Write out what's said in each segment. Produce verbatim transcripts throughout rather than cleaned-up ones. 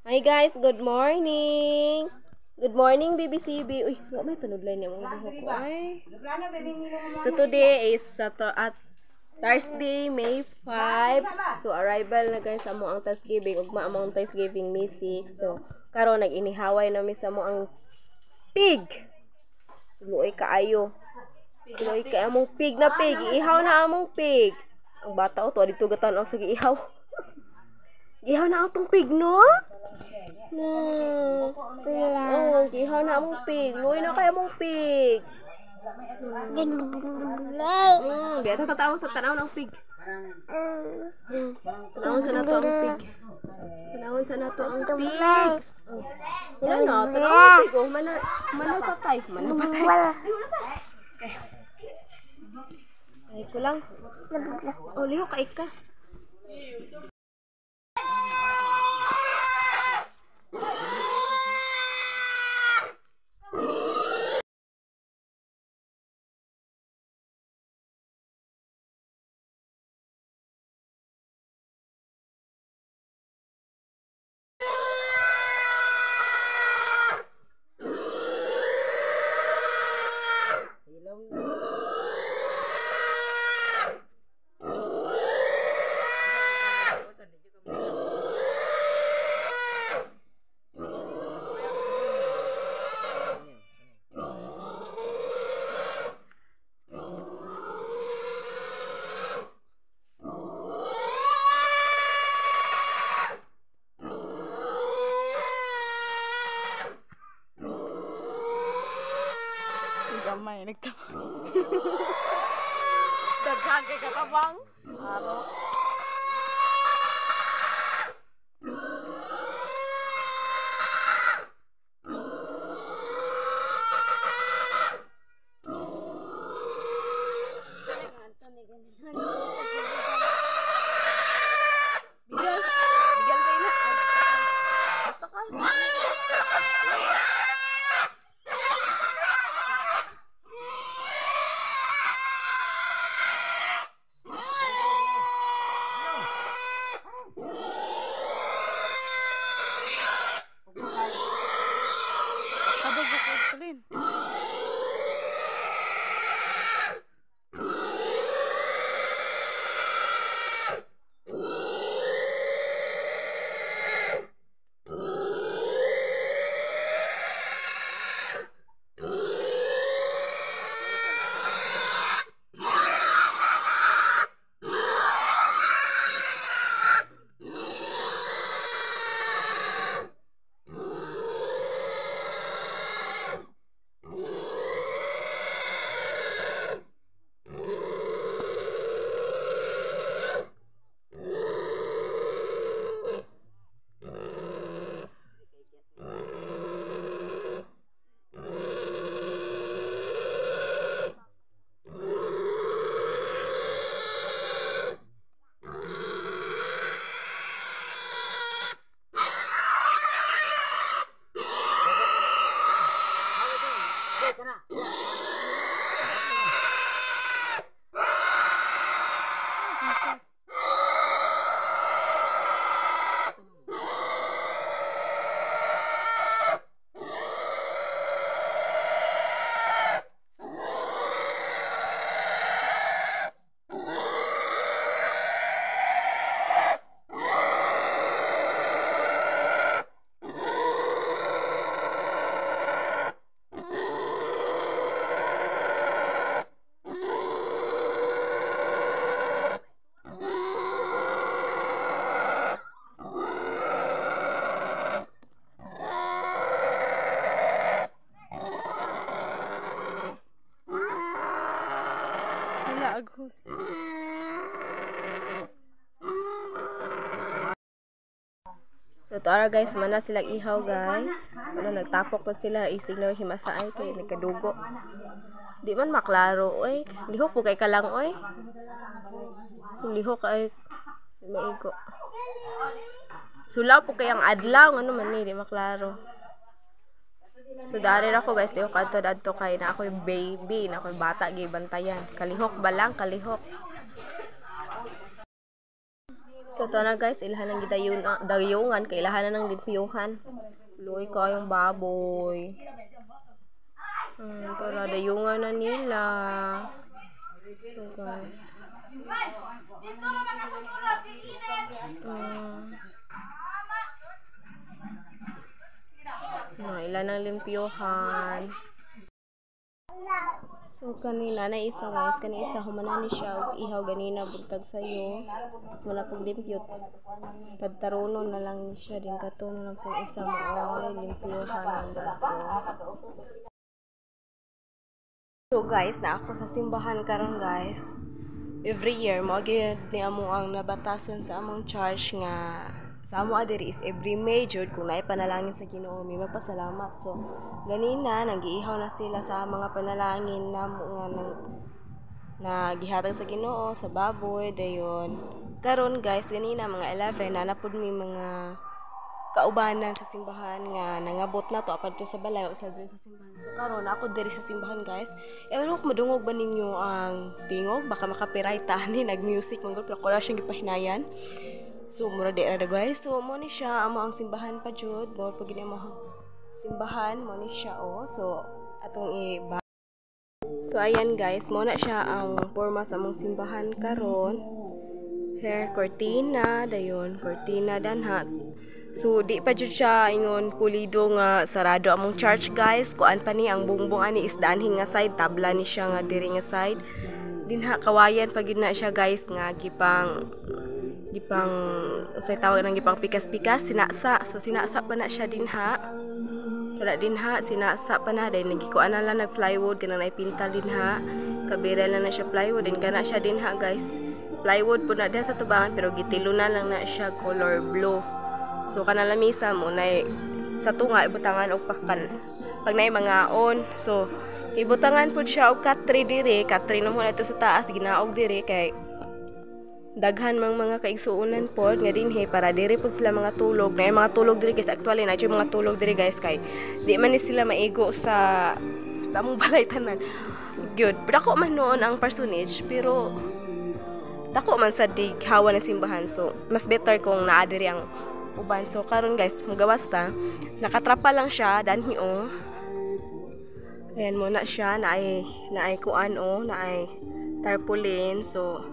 Hi guys, good morning. Good morning B B C B. Uy, wa may panudlay niya mga buhok ko ay. So today is Sato at Thursday, May fifth. So arrival na guys sa mo ang Thanksgiving, ugma among Thanksgiving May sixth. So karon nag-inihaway na mi sa mo ang pig. Luoy kaayo. Luoy kay among pig na pig. Ihaw na among pig. Ang bata o to dito gatan-aw sa giihaw. Gihaw na atong pig, no? No. Oh, gihaw na among pig. Luoy na kay among pig. Hmm, biya ta tataw sa tanaw ng pig. Hmm. Tanawon sa nato ang pig. Tanawon sa nato ang pig. Wala na, tanaw ang pig. Oh, mana mana patay, mana patay. Okay. Ay ko lang. Oh, liho kay ka. Gamay nagtabang. Daghan kay katabang. Aro. Bigal, bigal kay na. Basta ka. Tabog ko Pauline. Agos. So tara guys, mana sila ihaw guys. Ano nagtapok pa sila isig na himasaay kay nagkadugo. Di man maklaro oy. Lihok po kay kalang oy. So lihok ay maigo. Sulaw po kay ang adlaw ano man ni di maklaro. So dari ra ko guys, lihok adto adto kay na ako'y baby, na ako'y bata gibantayan. Kalihok ba lang, kalihok. So So to na guys, ilahan ng gidayon dayungan kay ilahan na ng limpyuhan. Luoy ko yung baboy. Hmm, to na dayungan na nila. So guys. Hmm. No, ilan ang limpyuhan. So kanina na isa guys, kanina isa humana ni siya og ihaw ganina bugtag sayo. Wala pag limpyot. Pagtarunon na lang ni siya din katuno lang pag isa mo limpyuhan ng dato. So guys, na ako sa simbahan karon guys. Every year mo gyud ni amo ang nabatasan sa among church nga sa amo adiri is every May jud kung naay panalangin sa Ginoo may magpasalamat. So ganina nagiihaw na sila sa mga panalangin na nga nang nagihatag sa Ginoo sa baboy dayon. Karon guys ganina mga eleven na napud mi mga kaubanan sa simbahan nga nangabot na to apad to sa balay o sa diri sa simbahan. So karon ako diri sa simbahan guys. Ewan ko madungog ba ninyo ang tingog baka makapiright ta ni nag-music mangod pero kora siyang gipahinayan. So mura di ra guys. So mo ni siya amo ang simbahan pa jud. Mo pag gini mo simbahan mo ni siya oh. So atong i So ayan guys, mo na siya ang forma sa among simbahan karon. Hair cortina dayon, cortina danhat. So di pa jud siya ingon pulido nga sarado among church guys. Kuan pa ni ang bungbong ani is danhing nga side, tabla ni siya nga diri nga side. Dinha kawayan pag na siya guys nga gipang gipang usay tawag nang gipang pikas-pikas sinasa. So sinasa pa na siya dinha. Kada dinha sinasa pa na dahil nagikuan na lang nag plywood kanang naipintal dinha. Kabira lang na siya plywood din kana siya dinha guys. Plywood po na diha sa tubangan pero gitilunan lang na siya color blue. So kana lamisa mo na sa tunga ibutangan og pakan. Pag nay mga on so ibutangan pud siya og katri diri, katri na mo na ito sa taas ginaog diri kay daghan mang mga kaigsuonan pod nga dinhi para diri pud sila mga tulog. Na mga tulog diri guys, actually na mga tulog diri guys kay di man ni sila maigo sa sa among balay tanan. Good. Dako man noon ang personage pero dako man sa dighawa ng simbahan. So mas better kung naa diri ang uban. So karon guys, magawas ta. Nakatrapa lang siya danhi oh. Ayan mo na siya na ay na ay kuan oh, na ay tarpaulin. So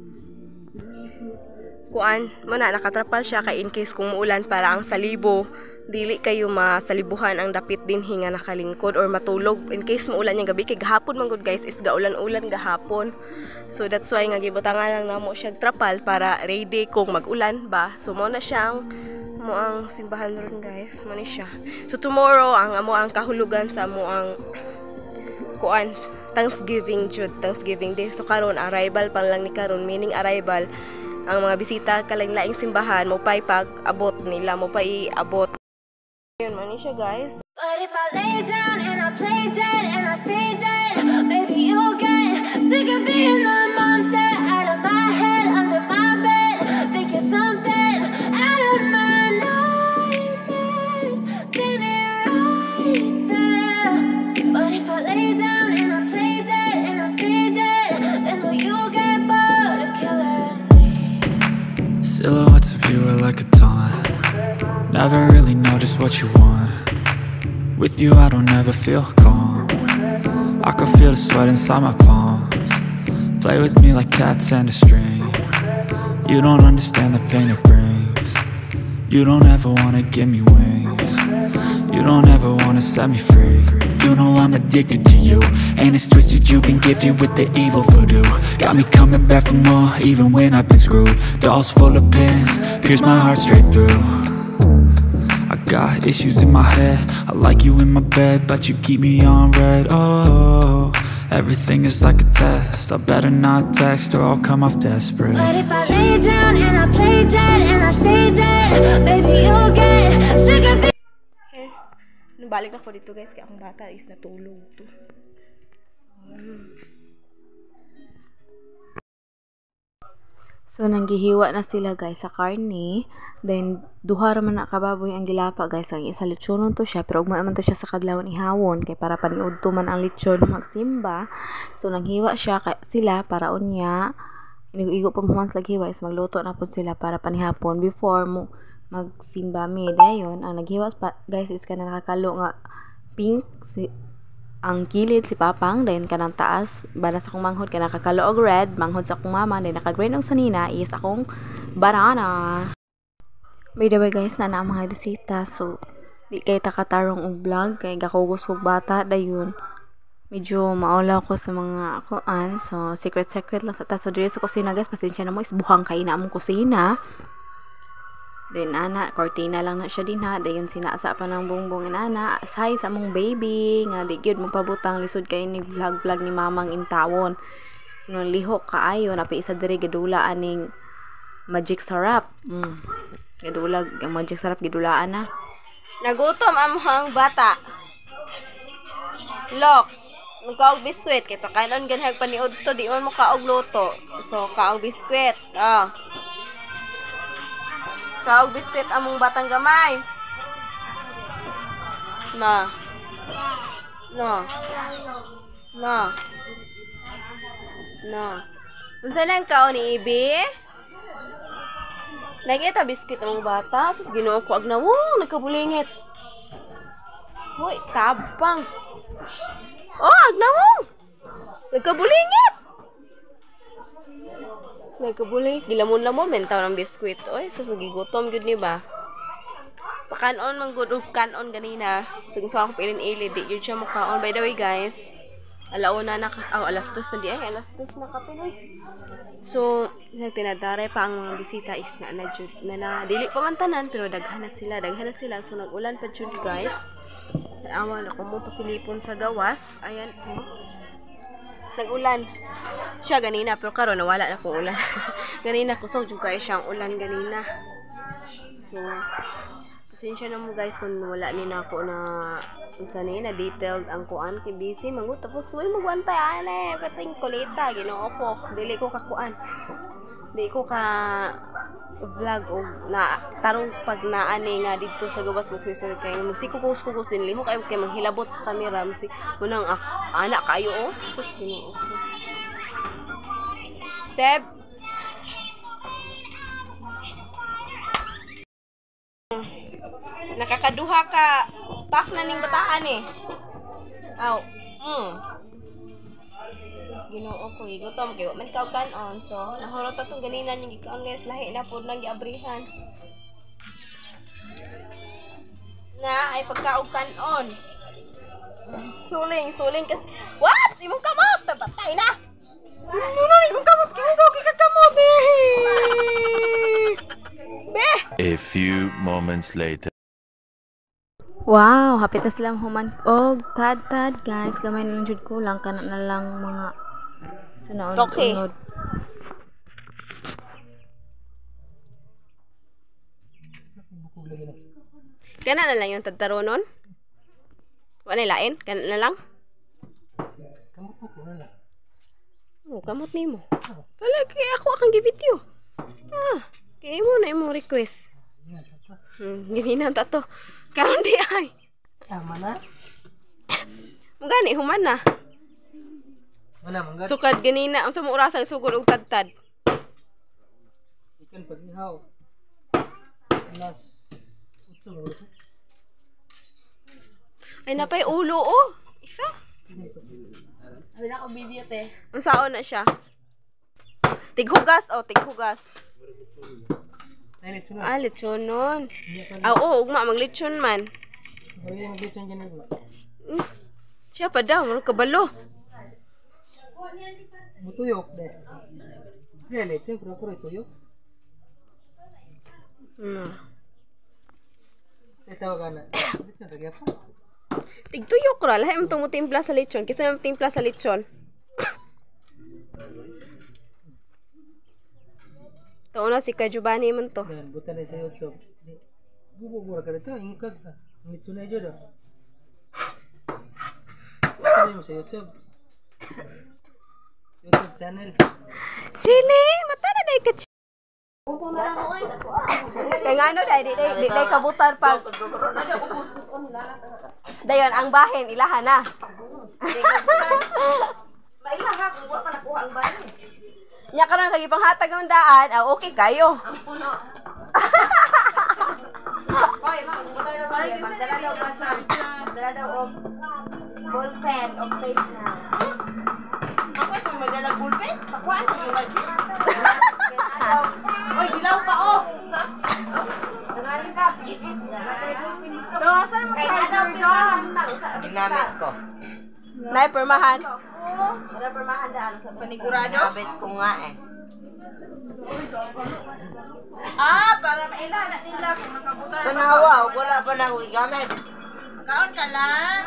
kuan mo na nakatrapal siya kay in case kung muulan para ang salibo dili kayo masalibuhan ang dapit din hinga nakalingkod or matulog in case muulan yung gabi kay gahapon man gud guys is gaulan-ulan gahapon. So that's why nga gibutangan lang namo siya trapal para ready kung mag-ulan ba. So mo na siya ang mo ang simbahan ron guys, mo ni siya. So tomorrow ang amo ang kahulugan sa amo ang kuan Thanksgiving jud, Thanksgiving day. So karon arrival pa lang ni karon, meaning arrival ang mga bisita kalain-laing simbahan mo pay pag abot nila mo pa iabot. Ayun man ni siya guys. But if I lay down and I play dead and I stay dead, maybe you'll get sick of being the monster out of my head, under my bed. Think you're something out of my nightmares. See me right there. But if I lay down and I play dead and I stay dead, then will you get bored of killing me? Silhouettes of you are like a taunt. Never really know just what you want. With you I don't ever feel calm. I can feel the sweat inside my palms. Play with me like cats and a string. You don't understand the pain it brings. You don't ever wanna give me wings. You don't ever wanna set me free. You know I'm addicted to you, and it's twisted, you've been gifted with the evil voodoo. Got me coming back for more, even when I've been screwed. Dolls full of pins, pierce my heart straight through. I got issues in my head, I like you in my bed, but you keep me on red. Oh, everything is like a test, I better not text or I'll come off desperate. But if I lay down and I play dead and I stay dead, baby you'll get sick of being. Okay. Nabalik na ko dito guys kaya akong bata is natulog to. Hmm. So nanggihiwa na sila guys sa karne. Then duha ra man na kababoy ang gilapa guys. Ang isa lechonon to siya pero ugma man to siya sa kadlawon ihawon kay para paniud to man ang lechon magsimba. So nanghiwa siya sila para unya Inigo-igo pa mo lagi hiwas, magluto na po sila para panihapon before mo magsimba mi. Dayon, ang naghiwas pa, guys, is ka na nakakalo nga pink, si, ang kilid si Papang, dayon ka ng taas, balas akong manghod, ka nakakalo og red, manghod sa akong mama, dayon naka-green og sanina, is akong banana. By the way, guys, na na ang mga bisita, so, di kay takatarong og vlog, kay gakugos og bata, dayon, medyo maulaw ko sa mga kuan, so secret secret lang sa ta. So diri sa kusina, guys, pasensya na mo, is buhang kay na among kusina. Then ana, cortina lang na siya din ha. Dayon sinasa pa ng bongbong ana. Say sa among baby nga di gyud mo pabutang lisod kay ni vlog vlog ni mamang intawon. No lihok kaayo na pa isa diri gadula aning magic syrup. Mm. Gadulag ang magic syrup gidulaan na. Nagutom among bata. Look, magkaog biskwit kay pakanon ganhag paniud to di man mo kaog luto. So kaog biskwit. Ah. Kaog biskwit among batang gamay. Na. Na. Na. Na. Unsa lang kaon ni Ibi? Nagita biskwit among bata, sus Ginoo ko agnawo, nagkabulingit. Hoy, tabang. Oh, agnawo. Nagkabulingit. Nagkabulingit. Gilamon-lamon, mentaw ng biskwit. Oy, susagi gutom yun, ba? Pakanon, manggod, kanon ganina. Sungsa ako pilin-ili, di yun siya mukhaon. By the way, guys, alauna na, oh, alas dos na di, ay, alas dos na kapinoy. So, tinadaray pa ang mga bisita is na na, na, na dili pa man tanan, pero daghan na sila, daghan na sila. So, nag-ulan pa jud, guys. Awan ako mo pasilipon sa gawas. Ayan, oh. Nag-ulan. Siya ganina, pero karon nawala na kong ulan. Ganina, kusog jud kay siyang ulan ganina. So, pasensya na mo, guys, kung wala ni na ako na unsa ni na detailed ang kuan kay busy mangut tapos way magwantay ane pating kulita Ginoo ko dili ko ka kuan di ko ka vlog o na tarong pag naani nga dito sa gawas magsusunod kay magsikugos-kugos din liho kay kay manghilabot sa camera si munang ah, anak kayo oh sus Ginoo ko Seb nakakaduha ka pak na ning bataan eh. Aw. Mm. Mas Ginoo ko gutom kay wa man ka kanon so nahurot atong ganina ning gikaon guys lahi na pud nang giabrihan. Na ay pagkaog kanon. Suling, suling kas. What? Imong kamot patay na. Nuno imong kamot kay ugaw kay kakamot eh. Be. A few moments later. Wow, hapit na silang human og tad-tad guys, gamay na lang jud ko lang kana na lang mga sunaon Okay. unod. Kana na lang yung tadtaronon? Wala lain, kana na lang. Kamot ko na lang. Oh, kamot nimo. Wala kay ako akong gi-video. Ah, kay mo na imong request. Hmm, ganina ta to. Karon di ay. Tama na. Mugani human na. Wala manggat. Sukad ganina ang sa mo orasang sugod og tadtad. Ikan pag ihaw. Alas utso mo. Ay napay ulo oh. Isa. Wala ko video te. Unsaon na siya? Tighugas oh, tighugas. Ay lechon. Ah, lechon nun. Ah, oo, ugma maglechon man. Ay maglechon ganun ba? Mm. Siya pa daw, marang kabalo. Mutuyok de. Sige lechon pero pero tuyok. Hmm. Sa tawagan na. Lechon lagi apa? Tigtuyok ra, lahi mo itong timpla sa lechon. Kisa mo timpla sa lechon. Ito na si Kajubani man to. Dan buta na sa YouTube. Bubo-bubo ka dito, ingkag ta. Lechon na jud. Ano mo sa YouTube? YouTube channel. Chili, mata na day ka. Kaya nga ano, day, day, day, day kabutar pag. Dayon, ang bahin, ilahan na. Mailaha, kung wala pa nakuha ang bahin. Nya karon kay panghatag ang daan, ah, okay kayo. Ang puno. Hoy, ma, magdala daw ba? Magdala daw ba charger? Magdala daw og ball pen og face mask. Ako ito may dalag bulpen. Pakuan ko yung lagi. Hoy, dilaw pa oh. Nangaling ka. Dawasan mo charger doon. Ginamit ko. Nay permahan. Wala permahan daan sa Panigurado? Ginamit ko nga eh. Ah, para mailala nila kung nakabutar. Tanawa, wala pa na ako igamit. Kaon ka lang.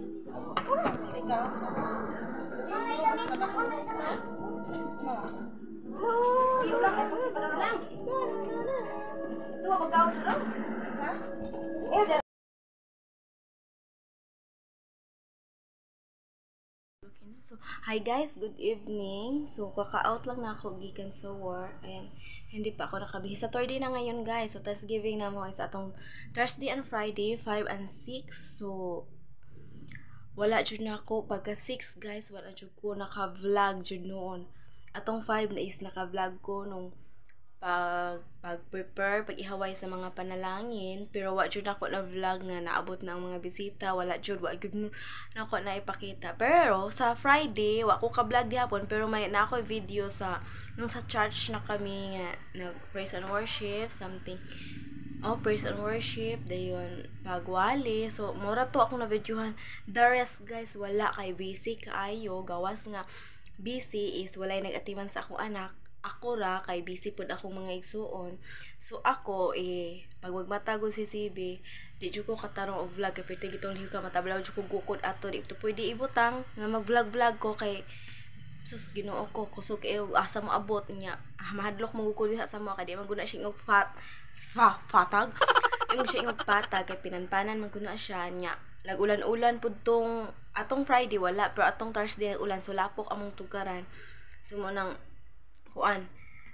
So, hi guys, good evening. So, kaka-out lang na ako gikan sa work. Ayan, hindi pa ako nakabihis. Sa Thursday na ngayon guys. So, Thanksgiving na mo is atong Thursday and Friday, five and six. So, wala jud na ako. Pagka six guys, wala jud ko naka-vlog jud noon. Atong five na is naka-vlog ko nung pag pag-prepare, pag-ihaway sa mga panalangin, pero wa jud nako na vlog nga naabot na ang mga bisita, wala jud wa jud nako na ipakita. Pero sa Friday wa ko ka-vlog gyapon, pero may na ako video sa nung sa church na kami nga nag praise and worship something. Oh, praise and worship dayon pagwali. So mura to ako na videohan. The rest guys wala kay busy kaayo, gawas nga busy is walay nag-atiman sa akong anak. Ako ra kay busy pud akong mga igsuon. So ako eh pag magmatagod si C B, di jud ko katarong og vlog kay pwede gitong liho ka matablaw jud ko gukod ato di to pwede ibutang nga mag-vlog-vlog ko kay sus Ginoo ko kusog eh asa mo abot niya. Ah, mahadlok mo gukod diha sa mo kay di man guna siya og fat fa fatag. Imo siya og patag kay pinanpanan man guna siya nya. Nagulan-ulan pud tong atong Friday wala pero atong Thursday ulan so lapok among tugaran. So mo nang kuan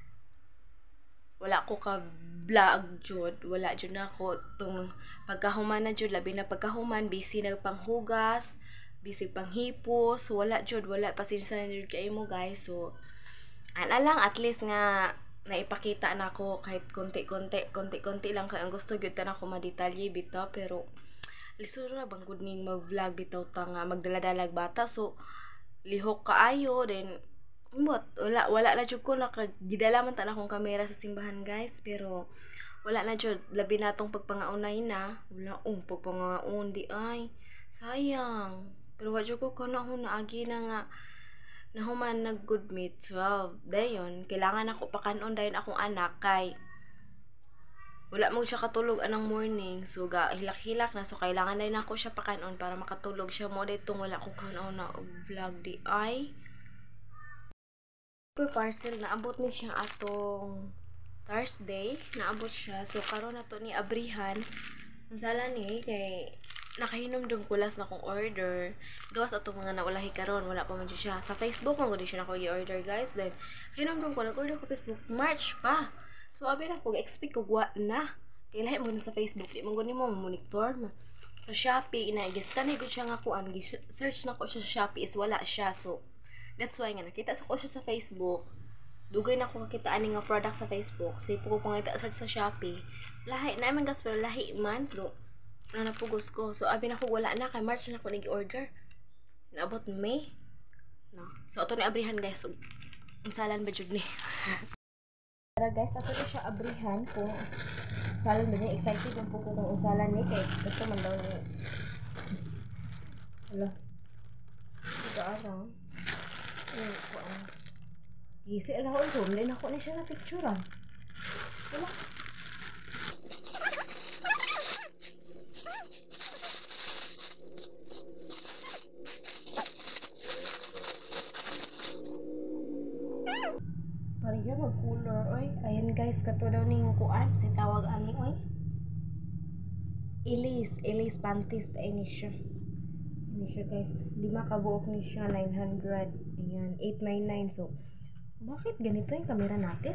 wala ko ka vlog jud, wala jud na ako tung pagkahuman na jud, labi na pagkahuman busy na panghugas, busy panghipos, wala jud, wala pasensya na jud kay mo guys. So ana lang at least nga naipakita na ako kahit konti-konti konti-konti lang kay ang gusto gyud ta na ko madetalye bitaw, pero lisod ra bang gud ning mag-vlog bitaw ta nga magdala-dalag bata. So lihok kaayo then But, wala, wala na jud ko nakagidala man ta na akong kamera sa simbahan guys, pero wala na jud, labi na tong pagpangaunay na, wala um pagpangaun di ay, sayang. Pero wa jud ko kana ho naagi na nga, nahuman nag good meet twelve, dayon, kailangan ako pakanon dayon akong anak, kay, wala mo siya katulog anang morning, so ga hilak-hilak na, so kailangan na ako siya pakanon para makatulog siya mo, daytong wala ko kanon na vlog di ay, per parcel naabot ni siya atong Thursday, naabot siya. So karon na to ni abrihan. Ang sala ni kay nakahinom-dum kulas na kong order. Gawas atong mga naulahi karon, wala pa man siya. Sa Facebook man gud siya nako i-order guys. Then hinom-dum ko nag-order ko Facebook March pa. So abi na ko expect ko wa na. Kay lahi mo sa Facebook, di man gud nimo monitor. Sa Shopee ina i-scan gud siya nga kuan, search na ko siya sa Shopee is wala siya. So that's why nga nakita sa ko siya sa Facebook. Dugay na ko makita ani nga product sa Facebook. Say po ko pangita search sa Shopee. Lahi na man gas pero lahi man do. Na napugos ko. So abi na ko wala na kay March na ko nag-order. Naabot May. No. So ato ni abrihan guys. So, salan ba jud ni. Tara guys, ato na siya abrihan kung salan ba niya. Excited ang po ko kung salan ni kay gusto man daw ni. Hala. Ito araw. Ay, kuan. Isi ala ko zoom din ako na siya na picture ah. Wala. Pariya mag-cooler oy. Ayan guys, kato daw ning kuan si tawag ani oy. Elise, Elise panties ay ni siya. Ni siya guys. Lima ka buok ni siya nine hundred. Ayan, eight ninety-nine. So, bakit ganito yung camera natin?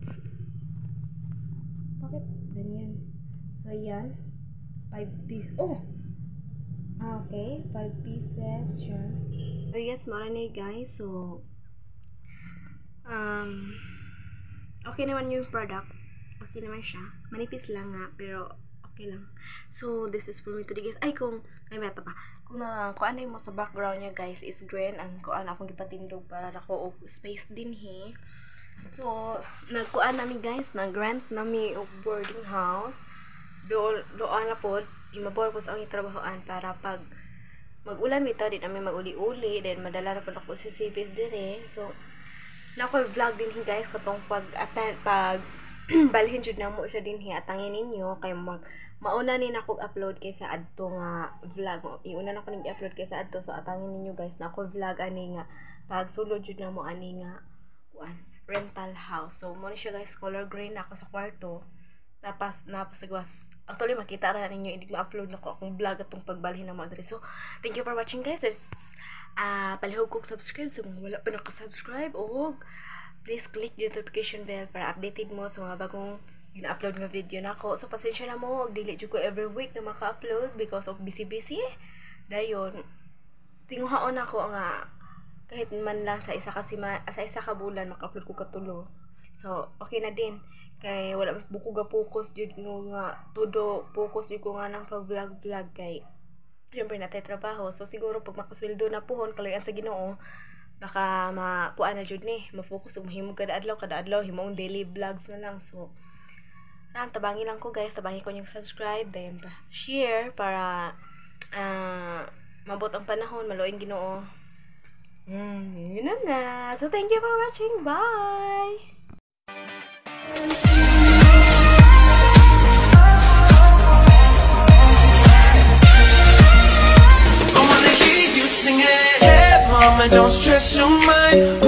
Bakit ganyan? So, ayan. five pieces. Oh! Okay, five pieces siya. So, yes, marami guys. So, Um, okay naman yung product. Okay naman siya. Manipis lang nga, pero okay lang. So, this is for me today, guys. Ay, kung, ay, beta pa. Kung na, kung ano mo sa background niya, guys, is green. Ang kung ano akong gipatindog para ako og space din, he. So, nagkuan nami, guys, nag-rent nami og boarding house. Doon, doon na po, i-mapurpose ang itrabahoan para pag mag-ulan mito, din namin mag-uli-uli, then madala na po ako si Sipis din, eh. So, nako-vlog din, he, guys, katong pag-attend, pag, balhin jud na mo siya din hiatangin ninyo kay mag mauna ni nako upload kay sa adto nga vlog. Iuna na ko ning i-upload kay sa adto, so atangin ninyo, guys, na ako vlog ani nga pag sulod jud na mo ani nga kuan rental house. So mo ni siya, guys, color green na ako sa kwarto. Tapos napasagwas actually makita ra ninyo idig ma-upload na ko akong vlog atong pagbalhin na mo adre. So thank you for watching, guys. There's uh, palihog kog subscribe so wala pa nako subscribe o please click the notification bell para updated mo sa mga bagong ina-upload nga video nako. So pasensya na mo, dili jud ko every week na maka-upload because of busy-busy. Dayon tinguhaon ako nga kahit man lang sa isa ka sima, sa isa ka bulan maka-upload ko katulo. So okay na din kay wala buko ga focus jud nga todo focus jud ko nga nang pag-vlog-vlog kay syempre natay trabaho. So siguro pag makasweldo na puhon kaloyan sa Ginoo baka makuha na jud ni ma-focus ug mahimo kada adlaw kada adlaw himong daily vlogs na lang. So nang tabangin lang ko, guys, tabangin ko yung subscribe then pa share para uh, mabot ang panahon maluoy Ginoo. Mm, yun na nga. So thank you for watching. Bye. Don't stress your mind.